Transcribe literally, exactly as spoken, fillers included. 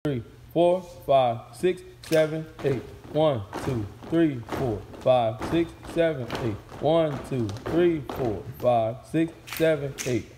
three, four, five, six, seven, eight. One, two, three, four, five, six, seven, eight. One, two, three, four, five, six, seven, eight.